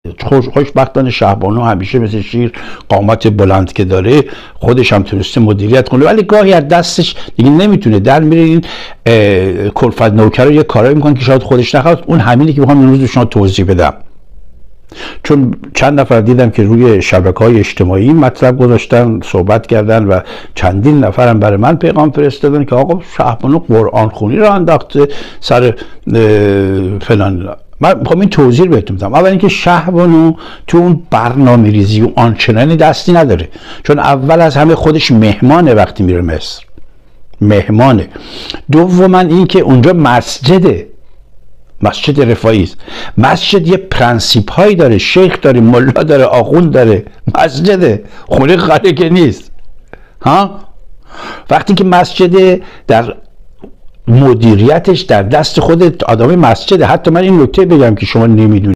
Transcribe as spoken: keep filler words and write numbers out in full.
خوش خوشبختانه شهبانو همیشه مثل شیر قامت بلند که داره خودش هم تونسته مدیریت کنه، ولی گاهی از دستش دیگه نمیتونه در میره. این کلفت نوکر یه کارایی میکنه که شاید خودش نخواد. اون همینی که میخوام امروز به شما توضیح بدم، چون چند نفر دیدم که روی شبکه‌های اجتماعی مطلب گذاشتن، صحبت کردن و چندین نفرم برای من پیغام فرستادن که آقا شهبانو قرآن خونی رو انداخته سر فلان. من میخوام این توضیح بهتون بدم. اول اینکه شهبانو تو اون برنامه ریزی و آنچنانی دستی نداره، چون اول از همه خودش مهمانه وقتی میره مصر، مهمانه. دوما اینکه اونجا مسجده، مسجد رفاعی است. مسجد یه پرنسیپ هایی داره، شیخ داره، ملا داره، آخوند داره، مسجده، خونه خاله که نیست. ها وقتی که مسجد در مدیریتش در دست خود آدم مسجده. حتی من این نکته بگم که شما نمیدونید،